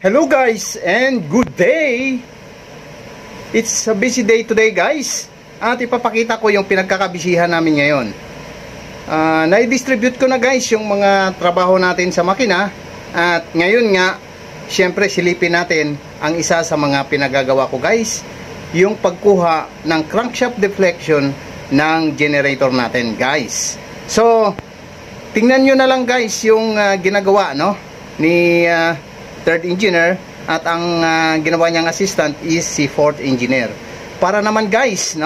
Hello guys and good day. It's a busy day today guys. At ipapakita ko yung pinagkakabisihan namin ngayon. Na-distribute ko na guys yung mga trabaho natin sa makina. At ngayon nga, syempre silipin natin ang isa sa mga pinagagawa ko guys. Yung pagkuha ng crankshaft deflection ng generator natin guys. So, tingnan nyo na lang guys yung ginagawa ni third engineer, at ang ginawa niyang assistant is si fourth engineer. Para naman guys,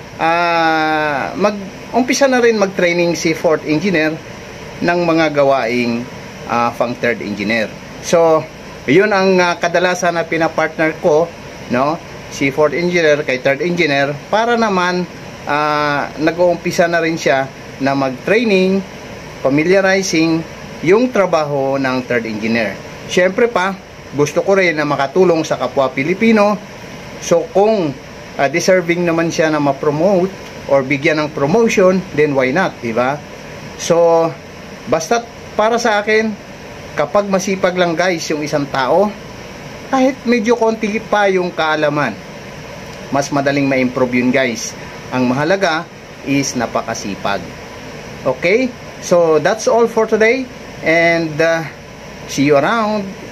mag-umpisa na rin mag-training si fourth engineer ng mga gawaing pang third engineer. So, yun ang kadalasan na pinapartner ko, si fourth engineer kay third engineer, para naman nag-uumpisa na rin siya na mag-training, familiarizing yung trabaho ng third engineer. Siyempre pa, gusto ko rin na makatulong sa kapwa Pilipino. So kung deserving naman siya na ma-promote or bigyan ng promotion, then why not, diba? So basta para sa akin, kapag masipag lang guys yung isang tao, kahit medyo konti pa yung kaalaman, mas madaling ma-improve yun guys. Ang mahalaga is napakasipag. Okay? So that's all for today, and see you around.